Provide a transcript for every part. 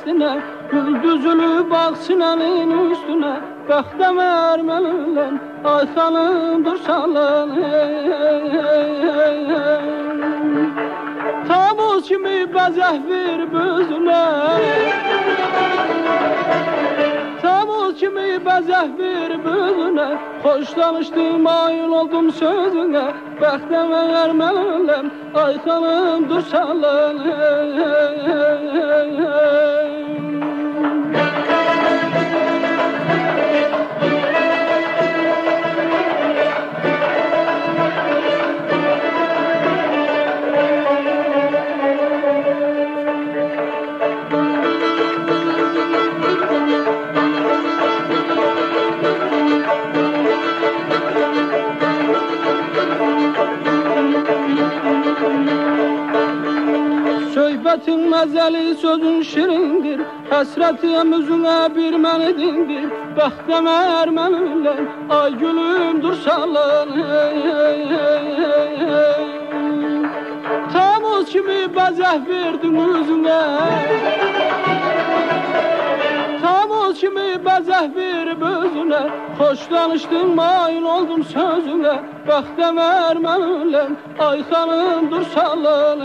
sesline, güldüzülü bak sinenin üstüne. Bəxtəm ərmənilən, ay xanım dursalın. Tavuz kimi bəzək verib özünə, tavuz kimi bəzək verib özünə. Xoş danışdım, ayıl oldum sözünə. Bəxtəm ərmənilən, ay xanım dursalın. Söhbətin məzəli, sözün şirindir. Həsrətim üzünə bir məni dindir. Bəxtəm ərmənilən, ay gülüm dursalın. Tavuz kimi bəzək verdin üzünə, tavuz kimi bəzək verib özünə. Xoş danışdın, mayil oldum sözünə. Bəxtəm ərmənilən, ay xanım dursalın.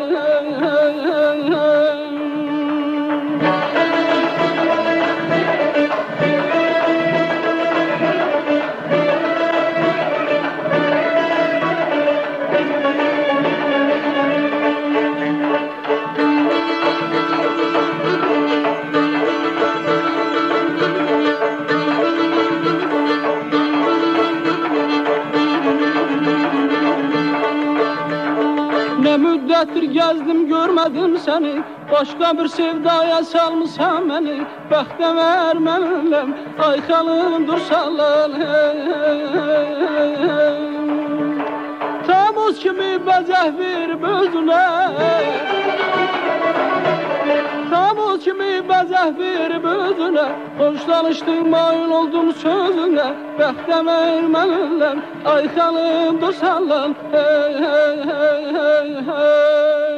Ne müddettir gezdim görmedim seni, başka bir sevdaya salmışam beni. Bəxtəm ərməniləm, ay xanım dursalın. Tavuz kimi bəzək verib özünə, tavuz kimi bəzək verib özünə. Xoş danışdın, mayil oldum sözünə. Bəxtəm ərməniləm, ay xanım dursalın.